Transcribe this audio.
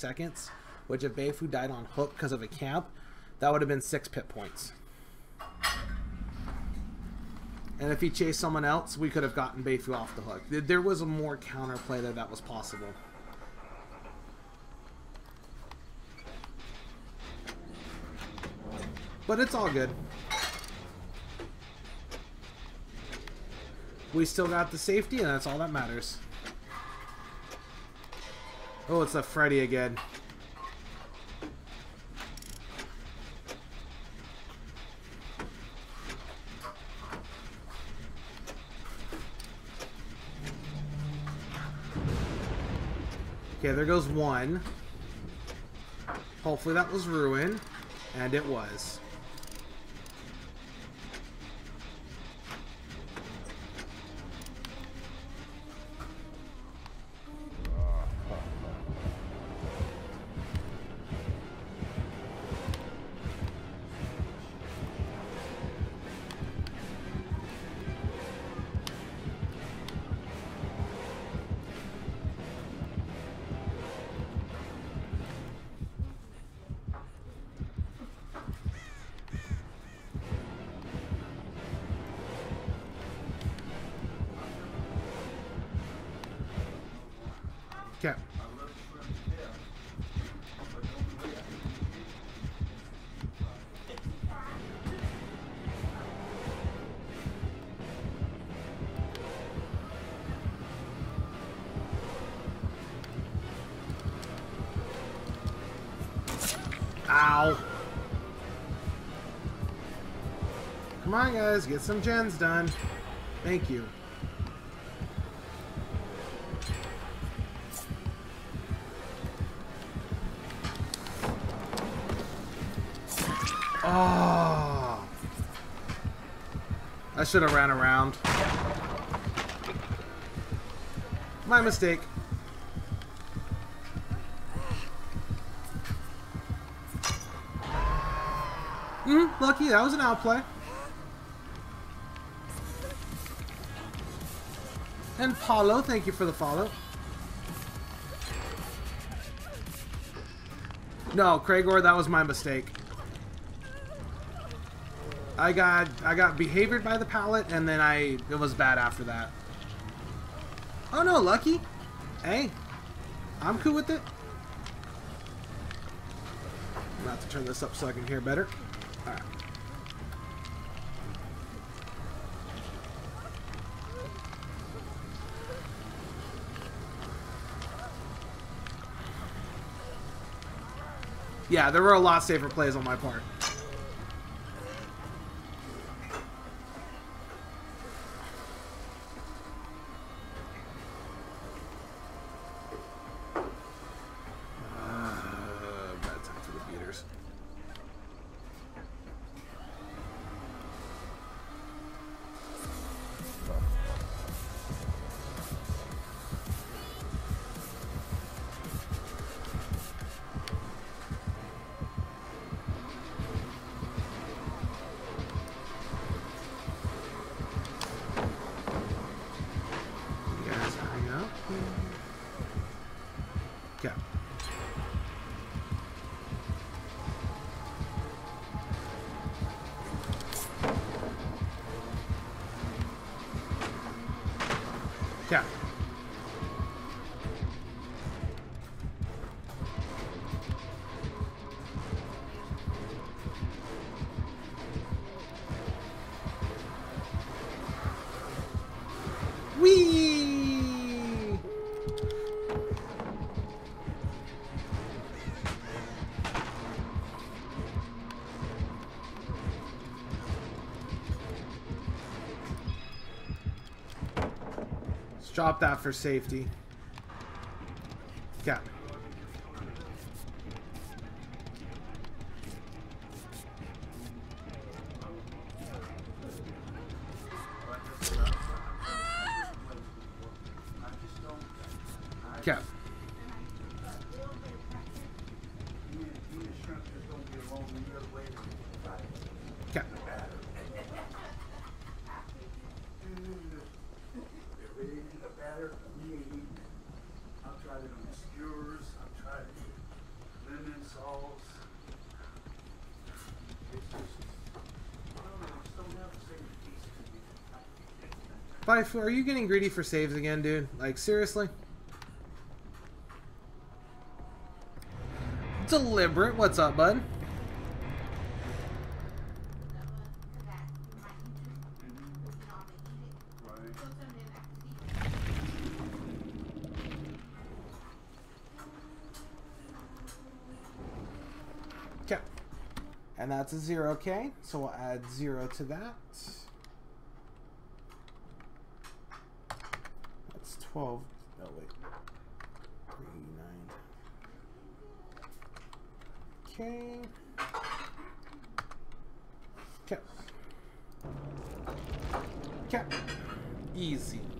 seconds, which if Beifu died on hook because of a camp, that would have been 6 pit points. And if he chased someone else, we could have gotten Beifu off the hook. There was a more counterplay that was possible. But it's all good. We still got the safety, and that's all that matters. Oh, it's a Freddy again. Okay, there goes one. Hopefully that was Ruin, and it was. Okay. Ow. Come on, guys. Get some gens done. Thank you. Oh. I should have ran around. My mistake. Lucky, that was an outplay. And Paulo, thank you for the follow. No, Cragor, that was my mistake. I got behaviored by the pallet, and then it was bad after that. Oh no, Lucky. Hey, I'm cool with it. I'm about to turn this up so I can hear better. All right. Yeah, there were a lot safer plays on my part. Bad time for the beaters. Okay. Okay. Whee! Let's drop that for safety. Okay. Okay. Okay. Bife, are you getting greedy for saves again, dude? Like, seriously? Deliberate, what's up, bud? Okay. And that's a 0K, so we'll add 0 to that. That's 12. Oh, wait. 3, 9. Okay. Okay. Okay. Easy.